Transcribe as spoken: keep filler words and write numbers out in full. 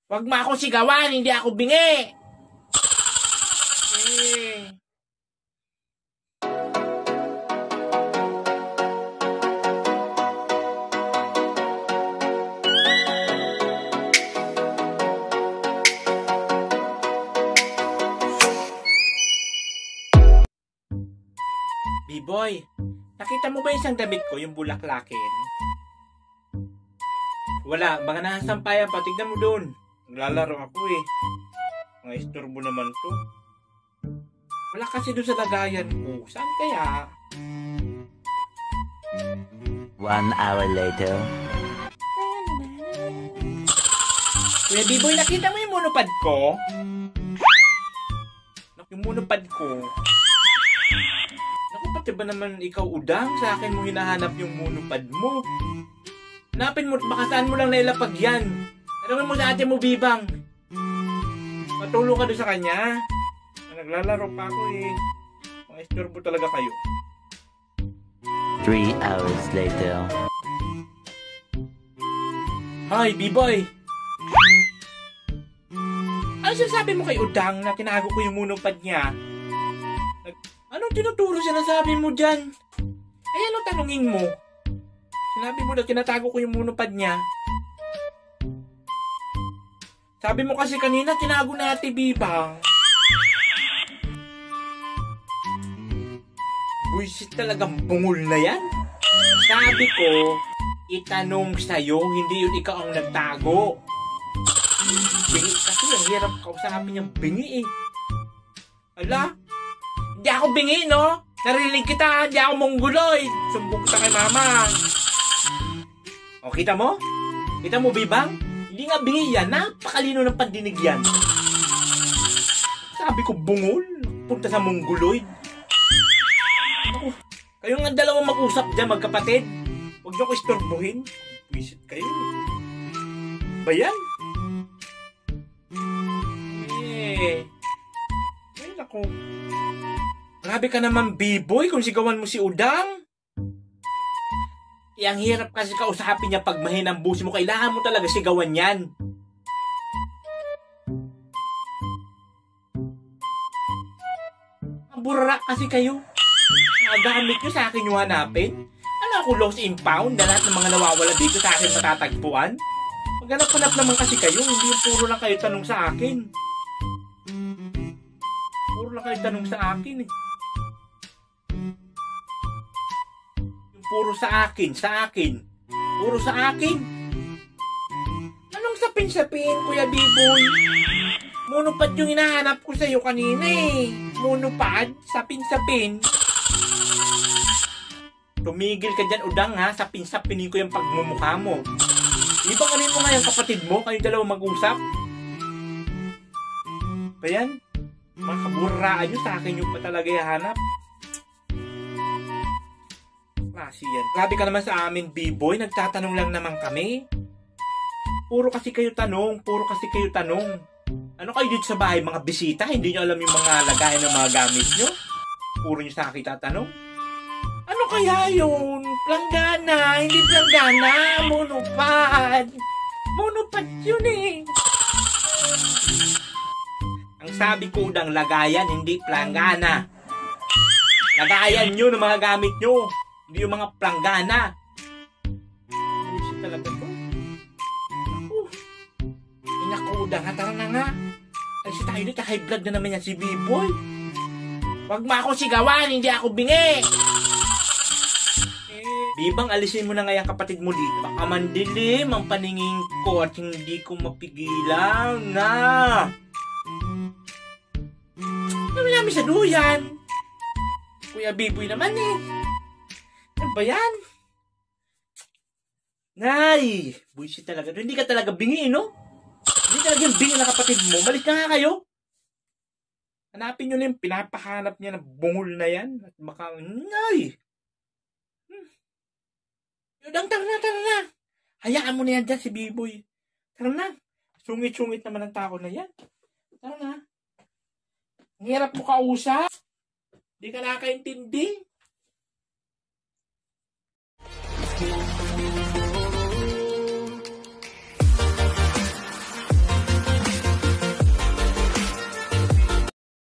Wag mo akong sigawan, hindi ako bingi. Eh. B-boy, nakita mo ba yung isang damit ko, yung bulaklakin? Wala, baka nasasampayan pa. Tignan mo doon. Naglalaro ako eh. Mga istorbo naman to. Wala kasi doon sa lagayan ko. Saan kaya? One hour later. Kuya B-boy, nakita mo yung monopod ko? Yung monopod ko. Naku, pati ba naman ikaw udang? Sa akin mo hinahanap yung monopod mo. Hanapin mo, baka saan mo lang nailapag yan. Tanungin mo sa ate mo, Bibang. Matulong ka doon sa kanya. Naglalaro pa ako eh. Mga istorbo talaga kayo. Three hours later. Hi, B-boy. Ano sinasabi mo kay Udang na tinago ko yung monopod niya? Anong tinuturo sinasabi mo dyan? Ay, ano tanungin mo? Sinabi mo na tinatago ko yung monopod niya. Sabi mo kasi kanina tinago na ate Bibang. Buisit talagang bungol na yan. Sabi ko, itanong sa'yo, hindi yun ikaw ang nagtago. Bingi kasi, ang hirap kausapin yung bingi eh. Ala, hindi ako bingi, no? Narinig kita, hindi ako mongguloy. Sumbong kita kay mama. O, kita mo? Kita mo, Bibang? Hindi nga bingi yan. Napakalino ng pandinig yan. Sabi ko, bungol. Punta sa mongguloid. Ako, kayo nga dalawang mag-usap dyan, magkapatid. Huwag niyo ko istorbohin. Visit kayo. Bayan? Eh. Ay, naku. Grabe ka naman, B-boy, kung sigawan mo si Udang. Eh, ang hirap kasi kausapin niya pag mahinang busi mo. Kailangan mo talaga sigawan yan. Ang burara kasi kayo. Mga gamit nyo sa akin yung hanapin. Ano ako, lost and found? Na lahat ng mga nawawala dito sa akin matatagpuan? Maghanap-hanap naman kasi kayo. Hindi yung puro lang kayo tanong sa akin. Puro lang kayo tanong sa akin eh. Puro sa akin, sa akin. Puro sa akin. Anong sapin-sapin, Kuya B-boy? Monopod yung hinahanap ko sa'yo kanina eh. Monopod, sapin-sapin. Tumigil ka dyan, Udang ha. Sapin-sapinin ko yung pagmumukha mo. Di ba kanin mo nga yung kapatid mo? Kayong dalawa mag-usap? Ba yan? Mga kaburaan nyo sa akin yung pa talaga ihanap. Kasi yan. Grabe ka naman sa amin, B-boy. Nagtatanong lang naman kami. Puro kasi kayo tanong. Puro kasi kayo tanong. Ano kayo dito sa bahay? Mga bisita? Hindi nyo alam yung mga lagayan ng mga gamit nyo? Puro nyo sa akin tatanong? Ano kaya yun? Planggana. Hindi planggana. Monopod. Monopod yun eh. Ang sabi ko Udang, lagayan, hindi planggana. Lagayan nyo ng mga gamit nyo. Hindi yung mga planggana. Ano talaga to? Ako. Inaku, Udang, tara na nga. Ay, si tayo dito, high blood na naman yan si B-boy. Wag mo ako sigawan, hindi ako bingi. Eh, Bibang, alisin mo na nga yung kapatid mo dito. Baka mandilim ang paningin ko at hindi ko mapigilan na. Kami namin sa duyan. Kuya B-boy naman eh. Ano ba yan? Nay! Buisit talaga. Hindi ka talaga bingi, no? Hindi talaga yung bingi na kapatid mo. Balik na nga kayo. Hanapin nyo na yung pinapahanap niya na bungol na yan. At baka, nay! Hmm. Udang, tara na, tara na. Hayaan mo na yan dyan si B-boy. Tara na. Sungit-sungit naman ang tao na yan. Tara na. Ang hirap mo kausap. Hindi ka nakakaintindi.